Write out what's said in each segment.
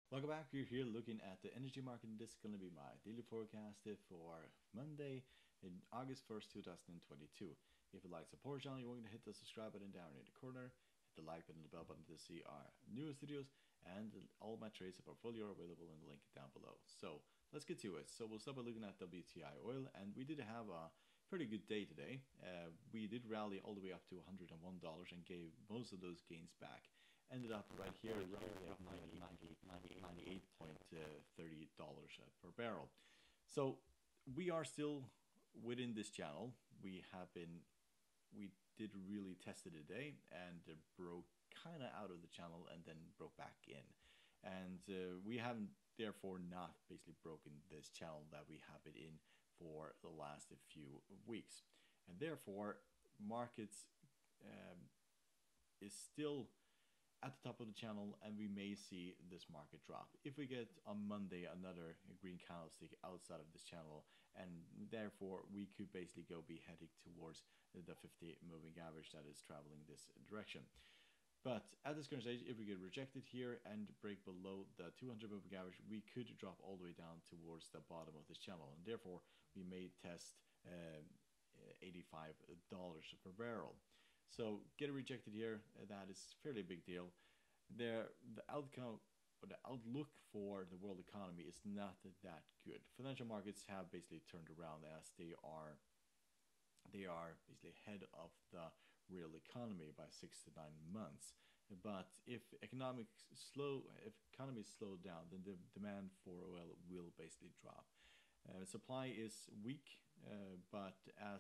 Welcome back. We're here looking at the energy market. This is going to be my daily forecast for Monday in August 1st, 2022. If you'd like to support the channel, you're going to hit the subscribe button down in the corner, hit the like button and the bell button to see our newest videos, and all my trades and portfolio are available in the link down below. So let's get to it. So we'll start by looking at WTI oil, and we did have a pretty good day today. We did rally all the way up to $101 and gave most of those gains back. Ended up right here at $98.30 per barrel. So we are still within this channel. We did really test it today and broke kind of out of the channel and then broke back in. And we haven't therefore not basically broken this channel that we have it in for the last few weeks. And therefore markets is still at the top of the channel, and we may see this market drop. If we get on Monday another green candlestick outside of this channel, and therefore we could basically be heading towards the 50 moving average that is traveling this direction. But at this current stage, if we get rejected here and break below the 200 moving average, we could drop all the way down towards the bottom of this channel, and therefore we may test $85 per barrel. So get rejected here, that is fairly big deal. The outcome or the outlook for the world economy is not that good. Financial markets have basically turned around as they are basically ahead of the real economy by 6 to 9 months. But if economies slow down, then the demand for oil will basically drop. Supply is weak, but as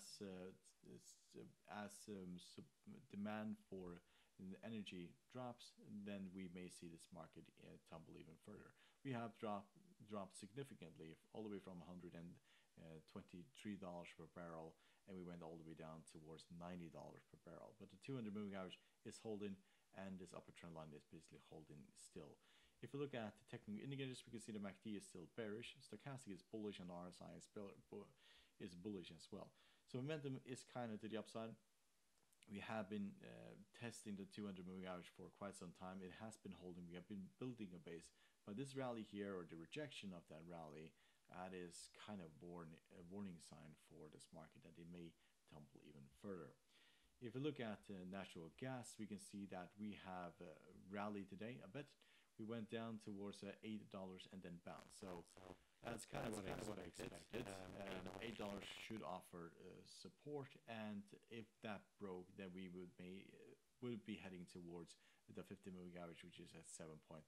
demand for energy drops, then we may see this market tumble even further. We have dropped significantly, all the way from $123 per barrel, and we went all the way down towards $90 per barrel. But the 200 moving average is holding, and this upper trend line is basically holding still. If we look at the technical indicators, we can see the MACD is still bearish, stochastic is bullish, and RSI is bullish as well. So momentum is kind of to the upside. We have been testing the 200 moving average for quite some time. It has been holding. We have been building a base, but this rally here, or the rejection of that rally, that is kind of a warning sign for this market that it may tumble even further. If we look at natural gas, we can see that we have rallied today a bit. We went down towards $8 and then bounced. So that's kind of what I expected. $8 should offer support, and if that broke, then we would be heading towards the 50 moving average, which is at $7.5.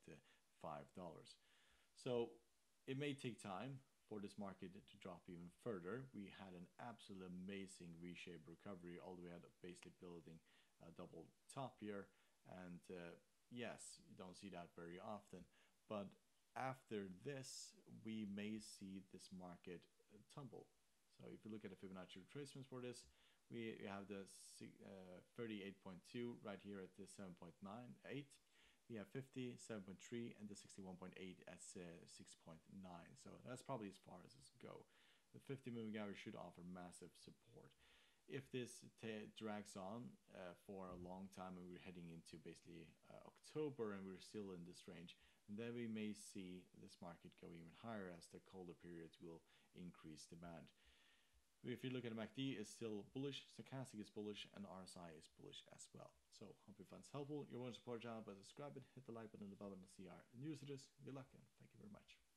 So it may take time for this market to drop even further. We had an absolute amazing V-shaped recovery all the way out, basically building a double top here, and yes, you don't see that very often, but after this we may see this market tumble. So if you look at the Fibonacci retracements for this, we have the 38.2 right here at the 7.98. We have 50, 7.3, and the 61.8 at 6.9. So that's probably as far as this go. The 50 moving average should offer massive support. If this drags on for a long time, and we're heading into basically October and we're still in this range, then we may see this market go even higher, as the colder periods will increase demand. If you look at the MACD, it's still bullish, stochastic is bullish, and RSI is bullish as well. So hope you find this helpful. You're welcome to support the channel by subscribing, hit the like button and the bell button to see our news videos. Good luck and thank you very much.